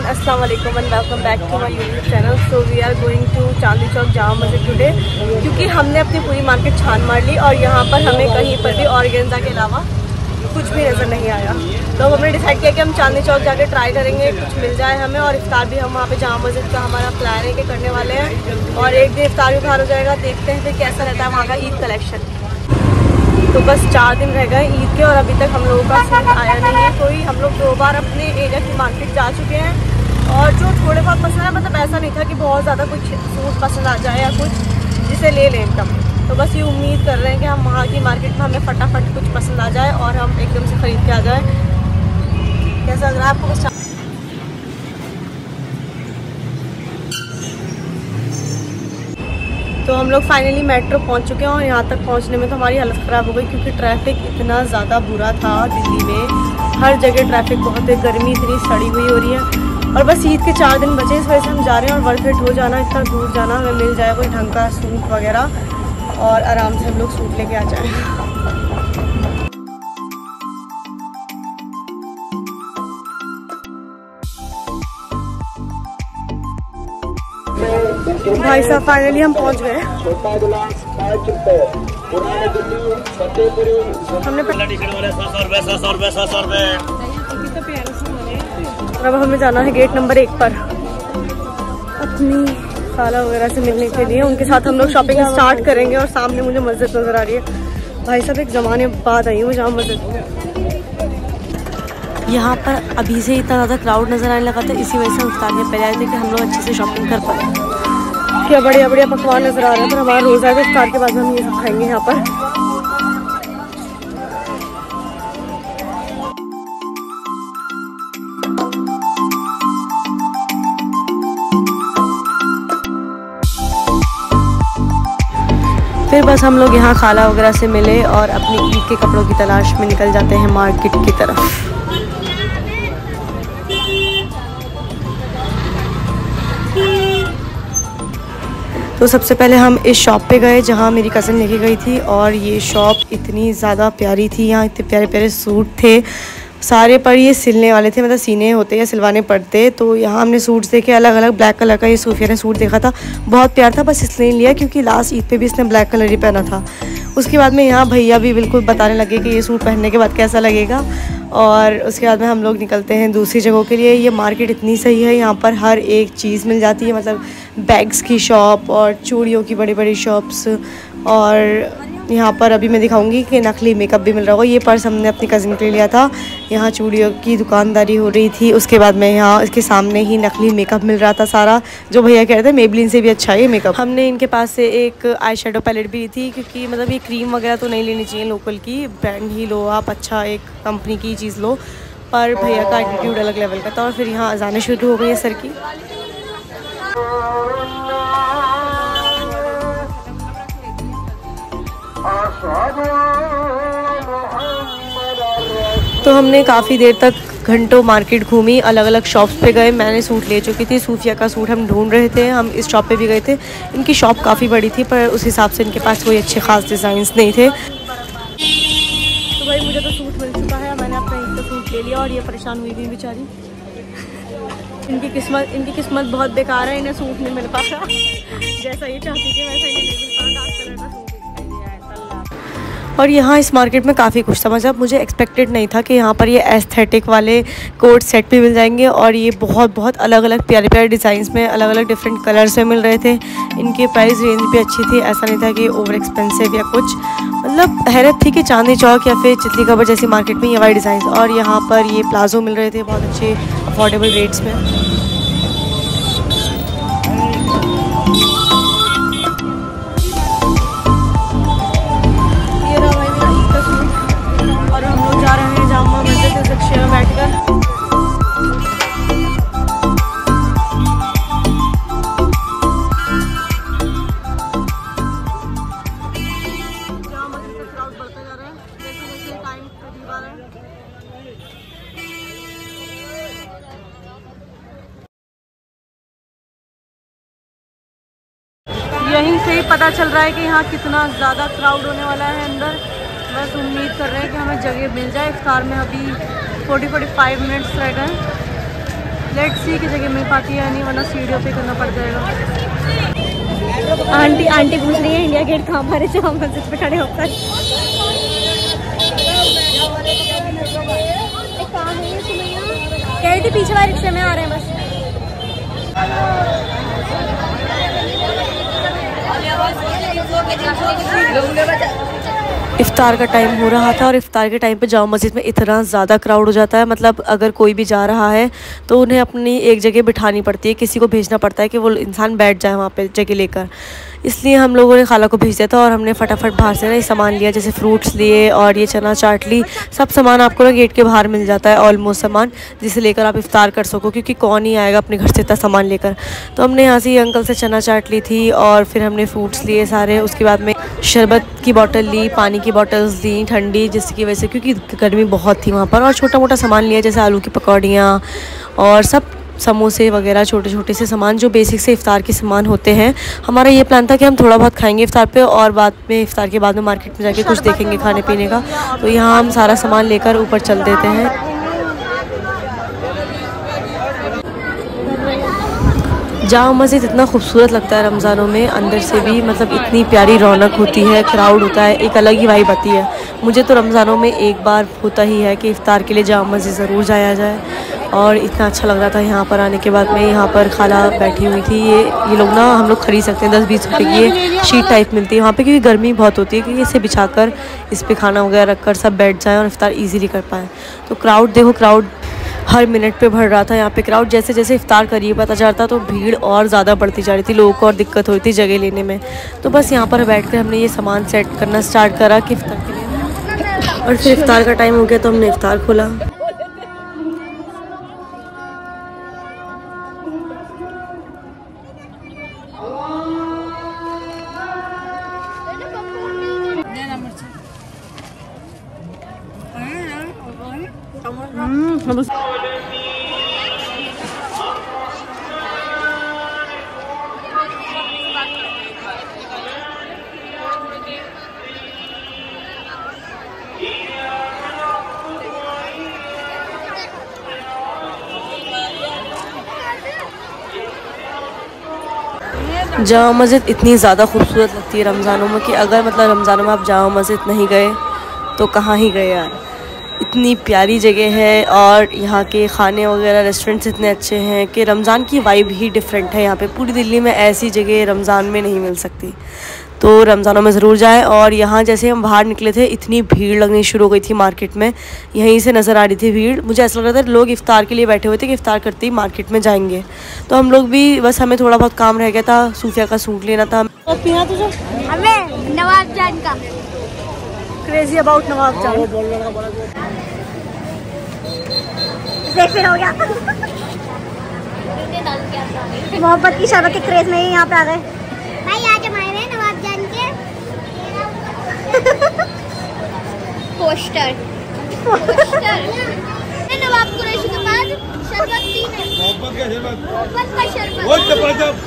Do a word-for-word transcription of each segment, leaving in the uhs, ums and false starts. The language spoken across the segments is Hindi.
अस्सलाम वालेकुम and welcome back to my YouTube channel. So we are going to Chandni Chowk Jama Masjid today, क्योंकि हमने अपनी पूरी मार्केट छान मार ली और यहाँ पर हमें कहीं पर भी ऑर्गेन्जा के अलावा कुछ भी नज़र नहीं आया। तो हमने डिसाइड किया कि हम चांदनी चौक जाके ट्राई करेंगे, कुछ मिल जाए हमें। और इफ्तार भी हम वहाँ पे जामा मस्जिद का हमारा प्लान है कि करने वाले हैं, और एक दिन इफ्तार भी बाहर हो जाएगा। देखते हैं फिर कैसा रहता है वहाँ का ईद कलेक्शन। तो बस चार दिन रह गए ईद के और अभी तक हम लोगों का सूट आया नहीं है कोई। हम लोग दो बार अपने एरिया की मार्केट जा चुके हैं और जो थोड़े बहुत पसंद है, मतलब ऐसा नहीं था कि बहुत ज़्यादा कुछ सूट पसंद आ जाए या कुछ जिसे ले लें एकदम। तो बस ये उम्मीद कर रहे हैं कि हम वहाँ की मार्केट में हमें फटाफट कुछ पसंद आ जाए और हम एकदम से ख़रीद के आ जाए। कैसा लग रहा है आपको? बस तो हम लोग फाइनली मेट्रो पहुंच चुके हैं और यहाँ तक पहुंचने में तो हमारी हालत ख़राब हो गई, क्योंकि ट्रैफिक इतना ज़्यादा बुरा था दिल्ली में। हर जगह ट्रैफिक बहुत है, गर्मी इतनी सड़ी हुई हो रही है। और बस ईद के चार दिन बचे, इस वजह से हम जा रहे हैं। और वर्थ इट हो जाना, इतना दूर जाना, हमें मिल जाए कोई ढंग का सूट वगैरह और आराम से हम लोग सूट लेके आ जाएँ। भाई साहब फाइनली हम पहुंच गए। हमने अब हमें जाना है गेट नंबर एक पर अपनी खाला वगैरह से मिलने के लिए। उनके साथ हम लोग शॉपिंग स्टार्ट करेंगे। और सामने मुझे मस्जिद नजर आ रही है। भाई साहब एक ज़माने बाद आई हूँ जामा मस्जिद। यहाँ पर अभी से इतना ज़्यादा क्राउड नज़र आने लगा था, इसी वजह से हम इफ्तार में पहले आए थे कि हम लोग अच्छे से शॉपिंग कर पाए। क्या बढ़िया बढ़िया पकवान नज़र आ रहे हैं, पर हमारा रोज़ा है तो इफ्तार के बाद हम ये सब खाएंगे यहाँ पर। फिर बस हम लोग यहाँ खाला वगैरह से मिले और अपनी ईद के कपड़ों की तलाश में निकल जाते हैं मार्केट की तरफ। तो सबसे पहले हम इस शॉप पे गए जहाँ मेरी कज़न लेके गई थी, और ये शॉप इतनी ज़्यादा प्यारी थी। यहाँ इतने प्यारे प्यारे सूट थे सारे, पर ये सिलने वाले थे, मतलब सीने होते या सिलवाने पड़ते। तो यहाँ हमने सूट्स देखे अलग अलग। ब्लैक कलर का ये सूफिया ने सूट देखा था, बहुत प्यार था, बस इसलिए लिया क्योंकि लास्ट ईद पे भी इसने ब्लैक कलर ही पहना था। उसके बाद में यहाँ भैया भी बिल्कुल बताने लगे कि ये सूट पहनने के बाद कैसा लगेगा। और उसके बाद में हम लोग निकलते हैं दूसरी जगहों के लिए। ये मार्केट इतनी सही है, यहाँ पर हर एक चीज़ मिल जाती है, मतलब बैग्स की शॉप और चूड़ियों की बड़ी बड़ी शॉप्स। और यहाँ पर अभी मैं दिखाऊंगी कि नकली मेकअप भी मिल रहा होगा। ये पर्स हमने अपनी कज़न के लिए लिया था। यहाँ चूड़ियों की दुकानदारी हो रही थी। उसके बाद में यहाँ इसके सामने ही नकली मेकअप मिल रहा था सारा, जो भैया कह रहे थे मेबलिन से भी अच्छा है ये मेकअप। हमने इनके पास से एक आई शेडो पैलेट भी ली थी, क्योंकि मतलब ये क्रीम वगैरह तो नहीं लेनी चाहिए लोकल की, ब्रांड ही लो आप, अच्छा एक कंपनी की चीज़ लो। पर भैया का एटीट्यूड अलग लेवल का था। और फिर यहाँ अजानें शुरू हो गई है सर की। तो हमने काफ़ी देर तक घंटों मार्केट घूमी, अलग अलग शॉप्स पे गए। मैंने सूट ले चुकी थी, सूफिया का सूट हम ढूंढ रहे थे। हम इस शॉप पे भी गए थे। इनकी शॉप काफ़ी बड़ी थी, पर उस हिसाब से इनके पास कोई अच्छे ख़ास डिज़ाइंस नहीं थे। तो भाई मुझे तो सूट मिल चुका है, मैंने अपना एक तो सूट ले लिया और ये परेशान हुई थी बेचारी। इनकी किस्मत इनकी किस्मत बहुत बेकार है, इन्हें सूट नहीं मिल पाता जैसा ये चाहती थी वैसा इन्हें नहीं मिल पाता। डार्क कलर का सूट और यहाँ इस मार्केट में काफ़ी कुछ था, मतलब मुझे एक्सपेक्टेड नहीं था कि यहाँ पर ये एस्थेटिक वाले कोट सेट भी मिल जाएंगे। और ये बहुत बहुत अलग अलग प्यारे प्यारे डिज़ाइंस में अलग अलग डिफरेंट कलर्स में मिल रहे थे। इनके प्राइस रेंज भी अच्छी थी, ऐसा नहीं था कि ओवर एक्सपेंसिव या कुछ। मतलब हैरत थी कि चांदनी चौक या फिर चितली कबर जैसी मार्केट में ये वाले डिज़ाइन। और यहाँ पर ये प्लाजो मिल रहे थे बहुत अच्छे अफोर्डेबल रेट्स में। यहीं से ही पता चल रहा है कि यहाँ कितना ज़्यादा क्राउड होने वाला है अंदर। बस उम्मीद कर रहे हैं कि हमें जगह मिल जाए। इफ्तार में अभी फोर्टी फोर्टी फाइव मिनट्स रह गए। लेट्स सी की जगह मिल पाती है नहीं, वरना सीढ़ियों पे करना पड़ जाएगा। आंटी आंटी पूछ रही है इंडिया गेट कहाँ पर है, जामा मस्जिद पे खड़े होकर। कह रही थी पीछे वाले रिक्शे में आ रहे हैं बस। इफ्तार का टाइम हो रहा था और इफ्तार के टाइम पे जामा मस्जिद में इतना ज़्यादा क्राउड हो जाता है, मतलब अगर कोई भी जा रहा है तो उन्हें अपनी एक जगह बिठानी पड़ती है, किसी को भेजना पड़ता है कि वो इंसान बैठ जाए वहाँ पे जगह लेकर। इसलिए हम लोगों ने खाला को भेज दिया था और हमने फटाफट बाहर से ना ये सामान लिया, जैसे फ्रूट्स लिए और ये चना चाट ली। सब सामान आपको ना गेट के बाहर मिल जाता है, ऑलमोस्ट सामान, जिसे लेकर आप इफ्तार कर सको, क्योंकि कौन ही आएगा अपने घर से इतना सामान लेकर। तो हमने यहाँ से ये अंकल से चना चाट ली थी और फिर हमने फ्रूट्स लिए सारे। उसके बाद में शरबत की बोतल ली, पानी की बोतल्स ली ठंडी, जिसकी वजह से क्योंकि गर्मी बहुत थी वहाँ पर। और छोटा मोटा सामान लिया, जैसे आलू की पकौड़ियाँ और सब समोसे वगैरह, छोटे छोटे से सामान जो बेसिक से इफ्तार के सामान होते हैं। हमारा ये प्लान था कि हम थोड़ा बहुत खाएंगे इफ्तार पे और बाद में इफ्तार के बाद में मार्केट में जाके कुछ देखेंगे खाने पीने का। तो यहाँ हम सारा सामान लेकर ऊपर चल देते हैं। जामा मस्जिद इतना खूबसूरत लगता है रमज़ानों में, अंदर से भी मतलब इतनी प्यारी रौनक होती है, क्राउड होता है, एक अलग ही वाइब आती है। मुझे तो रमज़ानों में एक बार होता ही है कि इफ्तार के लिए जामा मस्जिद ज़रूर जाया जाए। और इतना अच्छा लग रहा था यहाँ पर आने के बाद में। यहाँ पर खाला बैठी हुई थी, ये ये लोग ना हम लोग खरीद सकते हैं, दस बीस रुपए की ये शीट टाइप मिलती है वहाँ पे, क्योंकि गर्मी बहुत होती है, क्योंकि इसे बिछाकर इस पे खाना वगैरह रख कर सब बैठ जाएँ और इफ्तार ईजिली कर पाएँ। तो क्राउड देखो, क्राउड हर मिनट पे बढ़ रहा था यहाँ पे क्राउड। जैसे जैसे इफ्तार करीब पता चलता तो भीड़ और ज़्यादा बढ़ती जा रही थी, लोगों को और दिक्कत होती थी जगह लेने में। तो बस यहाँ पर बैठ कर हमने ये सामान सेट करना स्टार्ट करा कि इफ्तार के लिए, और फिर इफ्तार का टाइम हो गया तो हमने इफ्तार खोला। जामा मस्जिद इतनी ज़्यादा खूबसूरत लगती है रमज़ानों में कि अगर मतलब रमज़ानों में आप जामा मस्जिद नहीं गए तो कहाँ ही गए यार। इतनी प्यारी जगह है और यहाँ के खाने वगैरह रेस्टोरेंट्स इतने अच्छे हैं कि रमज़ान की वाइब ही डिफरेंट है यहाँ पे। पूरी दिल्ली में ऐसी जगह रमज़ान में नहीं मिल सकती, तो रमज़ानों में ज़रूर जाएं। और यहाँ जैसे हम बाहर निकले थे इतनी भीड़ लगनी शुरू हो गई थी मार्केट में, यहीं से नज़र आ रही थी भीड़। मुझे ऐसा लग रहा था लोग इफ्तार के लिए बैठे हुए थे कि इफ्तार करते ही मार्केट में जाएंगे। तो हम लोग भी बस, हमें थोड़ा बहुत काम रह गया था, सूफिया का सूट लेना था। तुझे हमें नवाब जान का क्रेजी अबाउट नवाब जान हो गया। मोहब्बत की शरबत के क्रेज में ही यहाँ पे आ गए भाई। आज हमारे हैं नवाब जान के पोस्टर पोस्टर नवाब कुरैशी के बाद शरबत तीन है। मोहब्बत का शरबत, मोहब्बत का शरबत।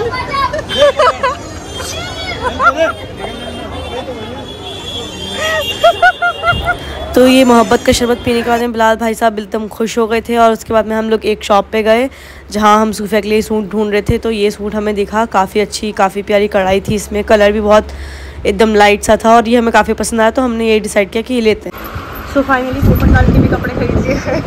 तो ये मोहब्बत का शरबत पीने के बाद में बिलाल भाई साहब एकदम खुश हो गए थे। और उसके बाद में हम लोग एक शॉप पे गए जहाँ हम सूफिया के लिए सूट ढूंढ रहे थे। तो ये सूट हमें दिखा, काफ़ी अच्छी काफ़ी प्यारी कढ़ाई थी इसमें, कलर भी बहुत एकदम लाइट सा था और ये हमें काफ़ी पसंद आया। तो हमने ये डिसाइड किया कि ये लेते हैं। सो फाइनली सुपर साल के भी कपड़े खरीद लिए।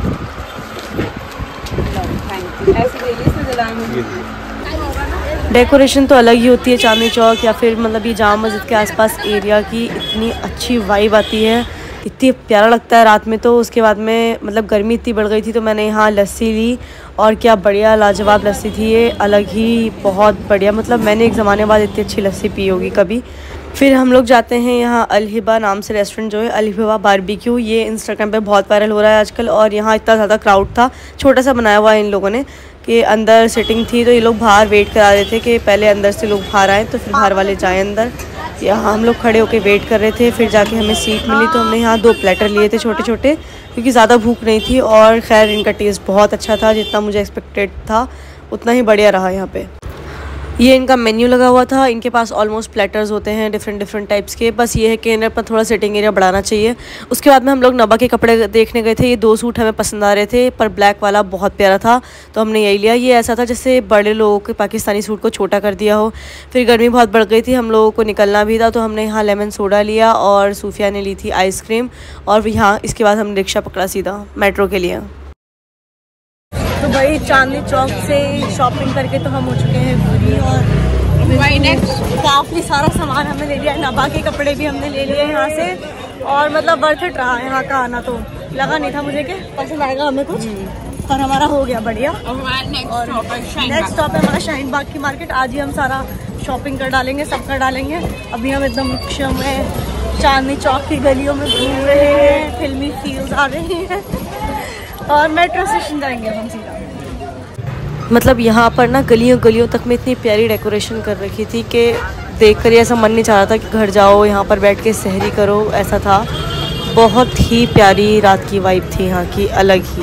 डेकोरेशन तो अलग ही होती है चांदनी चौक या फिर मतलब ये जामा मस्जिद के आसपास एरिया की, इतनी अच्छी वाइब आती है, इतनी प्यारा लगता है रात में। तो उसके बाद में मतलब गर्मी इतनी बढ़ गई थी तो मैंने यहाँ लस्सी ली और क्या बढ़िया लाजवाब लस्सी थी ये, अलग ही बहुत बढ़िया। मतलब मैंने एक ज़माने बाद इतनी अच्छी लस्सी पी होगी कभी। फिर हम लोग जाते हैं यहाँ अलहिबा नाम से रेस्टोरेंट जो है, अलहिबा बारबेक्यू। ये इंस्टाग्राम पे बहुत वायरल हो रहा है आजकल। और यहाँ इतना ज़्यादा क्राउड था, छोटा सा बनाया हुआ है इन लोगों ने कि अंदर सिटिंग थी तो ये लोग बाहर वेट करा रहे थे कि पहले अंदर से लोग बाहर आए तो फिर बाहर वाले जाएँ अंदर। यहाँ हम लोग खड़े होकर वेट कर रहे थे, फिर जाके हमें सीट मिली तो हमने यहाँ दो प्लेटर लिए थे छोटे छोटे, क्योंकि ज़्यादा भूख नहीं थी। और खैर इनका टेस्ट बहुत अच्छा था, जितना मुझे एक्सपेक्टेड था उतना ही बढ़िया रहा यहाँ पे। ये इनका मेन्यू लगा हुआ था। इनके पास ऑलमोस्ट प्लेटर्स होते हैं डिफरेंट डिफरेंट टाइप्स के। बस ये है कि इन्हें अपना थोड़ा सिटिंग एरिया बढ़ाना चाहिए। उसके बाद में हम लोग नबा के कपड़े देखने गए थे। ये दो सूट हमें पसंद आ रहे थे, पर ब्लैक वाला बहुत प्यारा था तो हमने यही लिया। ये ऐसा था जैसे बड़े लोगों के पाकिस्तानी सूट को छोटा कर दिया हो। फिर गर्मी बहुत बढ़ गई थी, हम लोगों को निकलना भी था, तो हमने यहाँ लेमन सोडा लिया और सूफिया ने ली थी आइसक्रीम। और यहाँ इसके बाद हमने रिक्शा पकड़ा सीधा मेट्रो के लिए। तो भाई चांदनी चौक से शॉपिंग करके तो हम हो चुके हैं पूरी, और नेक्स्ट काफ़ी सारा सामान हमने ले लिया है। नबा के कपड़े भी हमने ले लिए यहाँ से, और मतलब वर्थ इट रहा यहाँ का आना। तो लगा नहीं था मुझे कि पसंद आएगा हमें कुछ, पर हमारा हो गया बढ़िया। और नेक्स्ट स्टॉप है हमारा शाहीन बाग की मार्केट। आज ही हम सारा शॉपिंग कर डालेंगे, सब कर डालेंगे। अभी हम एकदम रिक्शा में चांदनी चौक की गलियों में घूम रहे हैं, फिल्मी फील्स आ रही हैं, और मेट्रो स्टेशन जाएंगे हम सीधा। मतलब यहाँ पर ना गलियों गलियों तक में इतनी प्यारी डेकोरेशन कर रखी थी कि देख कर ऐसा मन नहीं चाह रहा था कि घर जाओ यहाँ पर बैठ के सहरी करो। ऐसा था, बहुत ही प्यारी रात की वाइब थी यहाँ की, अलग ही।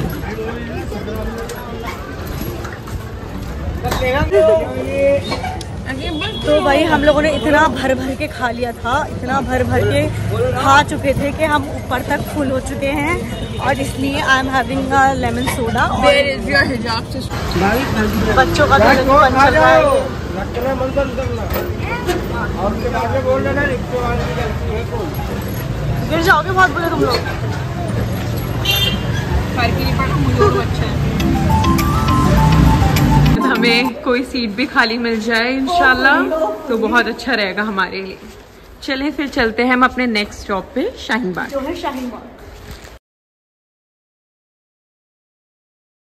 तो भाई हम लोगों ने इतना भर भर के खा लिया था, इतना भर भर के खा चुके थे कि हम ऊपर तक फुल हो चुके हैं, और इसलिए I am having a lemon soda. बच्चों का गिर जाओगे बहुत बुरे तुम लोग। हमें कोई सीट भी खाली मिल जाए इंशाल्लाह तो बहुत अच्छा रहेगा हमारे लिए। चलें फिर चलते हैं हम अपने नेक्स्ट स्टॉप पे शाहीन बाग, जो है शाहीन बाग।